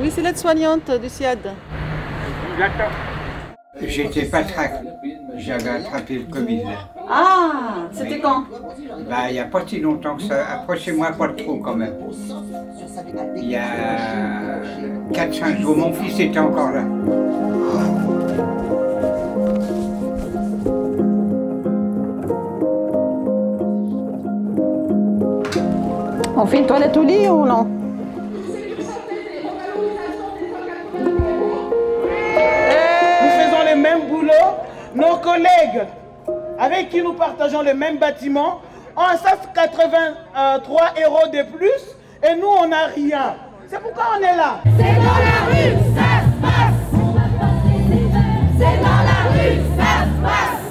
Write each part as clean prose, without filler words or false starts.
Oui, c'est l'aide-soignante du SIAD. D'accord. J'étais pas trac. J'avais attrapé le Covid. Ah, c'était quand? Bah, il n'y a pas si longtemps que ça. Approchez-moi pas trop quand même. Il y a 4-5 jours, mon fils était encore là. On fait une toilette au lit ou non? Nous faisons le même boulot. Nos collègues avec qui nous partageons le même bâtiment ont 183 € de plus et nous on n'a rien. C'est pourquoi on est là. C'est dans la rue, ça se passe. C'est dans la rue, ça se passe.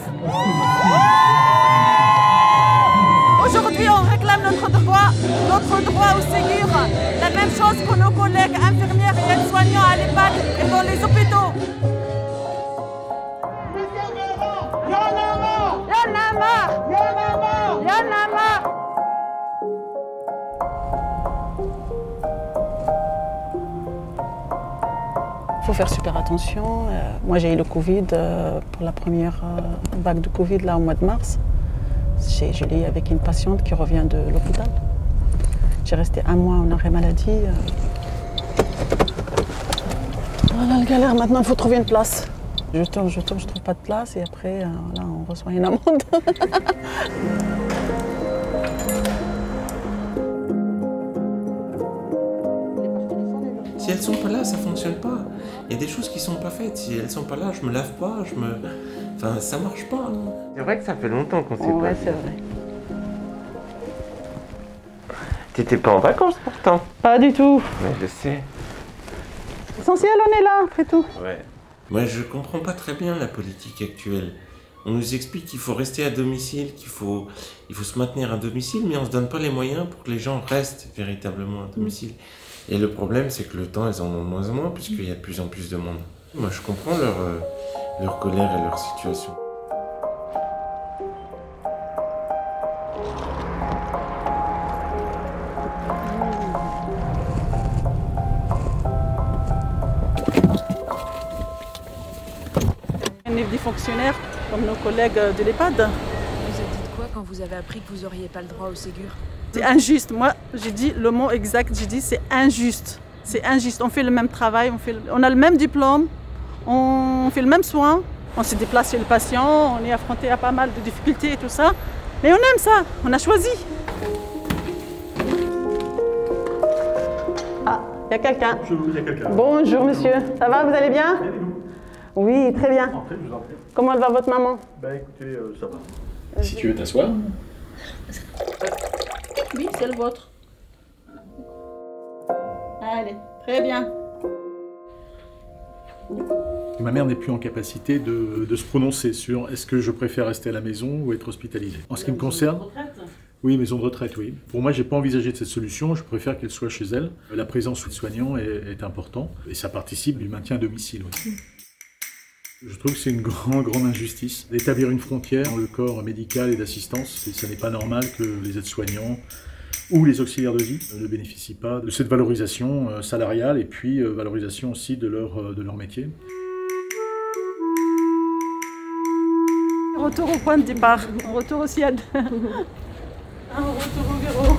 Aujourd'hui, on réclame notre droit au Ségur. La même chose que nos collègues infirmières et aides-soignants à l'EHPAD et dans les hôpitaux. Y'en a marre. Y'en a marre! Y'en a marre. Y'en a marre! Il faut faire super attention. Moi, j'ai eu le Covid pour la première vague de Covid là, au mois de mars. Je l'ai eu avec une patiente qui revient de l'hôpital. J'ai resté 1 mois en arrêt maladie. Voilà la galère. Maintenant, il faut trouver une place. Je tourne, je trouve pas de place et après, là, on reçoit une amende. Si elles sont pas là, ça fonctionne pas. Il y a des choses qui sont pas faites. Si elles sont pas là, je me lave pas, Enfin, ça marche pas. C'est vrai que ça fait longtemps qu'on s'est pas Ouais, vu. c'est vrai. T'étais pas en vacances pourtant. Pas du tout. Mais je sais. L'essentiel, on est là, après tout. Ouais. Moi, je comprends pas très bien la politique actuelle. On nous explique qu'il faut rester à domicile, qu'il faut se maintenir à domicile, mais on se donne pas les moyens pour que les gens restent véritablement à domicile. Et le problème, c'est que le temps, elles en ont de moins en moins, puisqu'il y a de plus en plus de monde. Moi, je comprends leur colère et leur situation. On est des fonctionnaires comme nos collègues de l'EHPAD. Vous avez dit quoi quand vous avez appris que vous n'auriez pas le droit au Ségur? C'est injuste. Moi, j'ai dit le mot exact. J'ai dit c'est injuste. C'est injuste. On fait le même travail, on a le même diplôme, on fait le même soin, on se déplace chez le patient, on est affronté à pas mal de difficultés et tout ça. Mais on aime ça. On a choisi. Ah, il y a quelqu'un. Bonjour, il y a quelqu'un. Bonjour monsieur. Ça va, vous allez bien? Oui, très bien. Entrez, je vous en prie. Comment elle va votre maman? Bah écoutez, ça va. Si tu veux t'asseoir. Oui, c'est le vôtre. Allez, très bien. Ma mère n'est plus en capacité de se prononcer sur est-ce que je préfère rester à la maison ou être hospitalisé. En ce qui me concerne, oui, maison de retraite, oui. Pour moi, j'ai pas envisagé de cette solution, je préfère qu'elle soit chez elle. La présence de soignants est importante et ça participe du maintien à domicile. Oui. Je trouve que c'est une grande injustice d'établir une frontière dans le corps médical et d'assistance. Et ça n'est pas normal que les aides-soignants ou les auxiliaires de vie ne bénéficient pas de cette valorisation salariale et puis valorisation aussi de leur métier. Retour au point de départ, retour au ciel. Retour au bureau.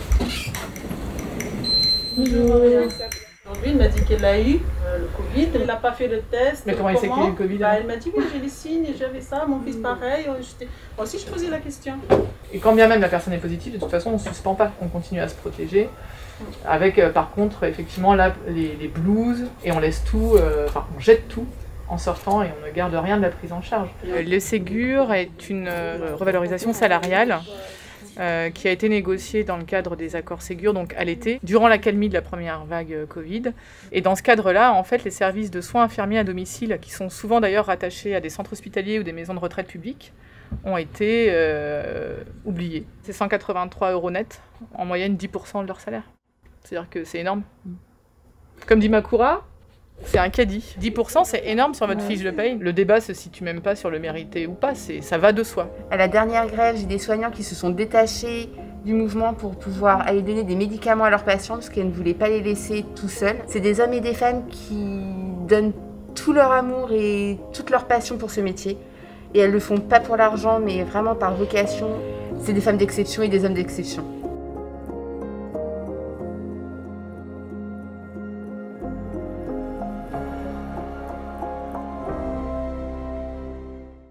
Bonjour. Aujourd'hui, il m'a dit qu'elle a eu le Covid. Elle n'a pas fait le test. Mais comment il sait qu'il a eu le Covid? Elle m'a dit oui, j'ai les signes, j'avais ça, mon fils pareil. Moi aussi, je posais la question. Et quand bien même la personne est positive, de toute façon, on ne suspend pas, on continue à se protéger. Avec par contre, effectivement, là, les blouses, et on laisse tout, on jette tout en sortant et on ne garde rien de la prise en charge. Le Ségur est une revalorisation salariale qui a été négociée dans le cadre des accords Ségur, donc à l'été, durant l'accalmie de la première vague Covid. Et dans ce cadre-là, en fait, les services de soins infirmiers à domicile, qui sont souvent d'ailleurs rattachés à des centres hospitaliers ou des maisons de retraite publiques, ont été oubliés. C'est 183 € net, en moyenne 10% de leur salaire. C'est-à-dire que c'est énorme. Comme dit Makura, C'est un caddie. 10%, c'est énorme sur votre fiche de paye. Le débat se situe même pas sur le mérité ou pas, ça va de soi. À la dernière grève, j'ai des soignants qui se sont détachés du mouvement pour pouvoir aller donner des médicaments à leurs patients parce qu'elles ne voulaient pas les laisser tout seuls. C'est des hommes et des femmes qui donnent tout leur amour et toute leur passion pour ce métier. Et elles le font pas pour l'argent, mais vraiment par vocation. C'est des femmes d'exception et des hommes d'exception.